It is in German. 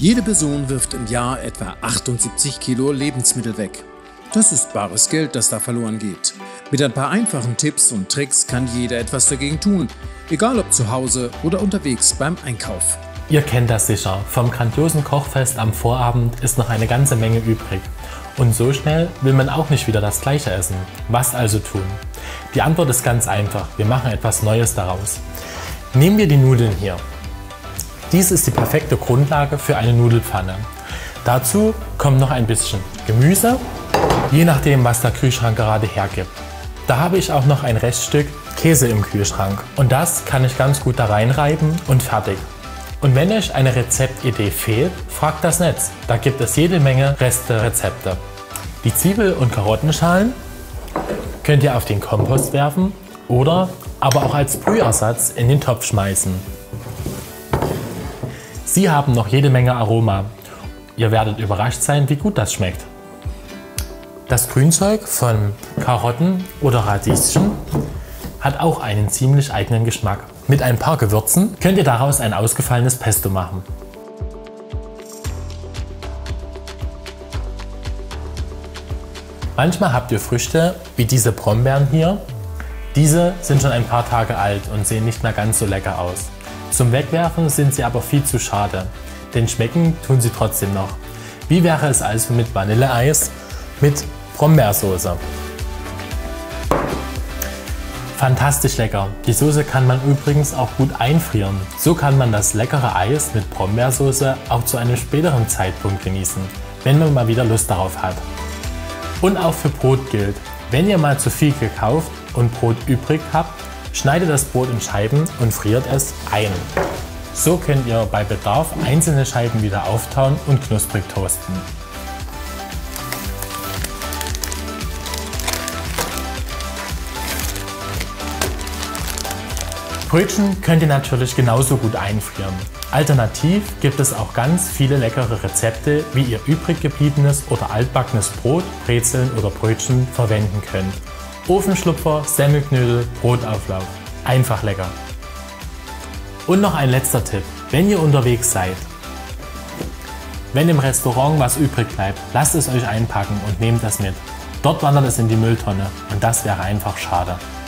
Jede Person wirft im Jahr etwa 78 Kilo Lebensmittel weg. Das ist bares Geld, das da verloren geht. Mit ein paar einfachen Tipps und Tricks kann jeder etwas dagegen tun, egal ob zu Hause oder unterwegs beim Einkauf. Ihr kennt das sicher, vom grandiosen Kochfest am Vorabend ist noch eine ganze Menge übrig. Und so schnell will man auch nicht wieder das Gleiche essen. Was also tun? Die Antwort ist ganz einfach, wir machen etwas Neues daraus. Nehmen wir die Nudeln hier. Dies ist die perfekte Grundlage für eine Nudelpfanne. Dazu kommt noch ein bisschen Gemüse, je nachdem was der Kühlschrank gerade hergibt. Da habe ich auch noch ein Reststück Käse im Kühlschrank und das kann ich ganz gut da reinreiben und fertig. Und wenn euch eine Rezeptidee fehlt, fragt das Netz, da gibt es jede Menge Reste-Rezepte. Die Zwiebel- und Karottenschalen könnt ihr auf den Kompost werfen oder aber auch als Brühersatz in den Topf schmeißen. Sie haben noch jede Menge Aroma. Ihr werdet überrascht sein, wie gut das schmeckt. Das Grünzeug von Karotten oder Radieschen hat auch einen ziemlich eigenen Geschmack. Mit ein paar Gewürzen könnt ihr daraus ein ausgefallenes Pesto machen. Manchmal habt ihr Früchte wie diese Brombeeren hier. Diese sind schon ein paar Tage alt und sehen nicht mehr ganz so lecker aus. Zum Wegwerfen sind sie aber viel zu schade, denn schmecken tun sie trotzdem noch. Wie wäre es also mit Vanilleeis mit Brombeersoße? Fantastisch lecker. Die Soße kann man übrigens auch gut einfrieren. So kann man das leckere Eis mit Brombeersoße auch zu einem späteren Zeitpunkt genießen, wenn man mal wieder Lust darauf hat. Und auch für Brot gilt, wenn ihr mal zu viel gekauft und Brot übrig habt, schneidet das Brot in Scheiben und friert es ein. So könnt ihr bei Bedarf einzelne Scheiben wieder auftauen und knusprig toasten. Brötchen könnt ihr natürlich genauso gut einfrieren. Alternativ gibt es auch ganz viele leckere Rezepte, wie ihr übrig gebliebenes oder altbackenes Brot, Brezeln oder Brötchen verwenden könnt. Ofenschlupfer, Semmelknödel, Brotauflauf. Einfach lecker. Und noch ein letzter Tipp, wenn ihr unterwegs seid. Wenn im Restaurant was übrig bleibt, lasst es euch einpacken und nehmt das mit. Dort wandert es in die Mülltonne und das wäre einfach schade.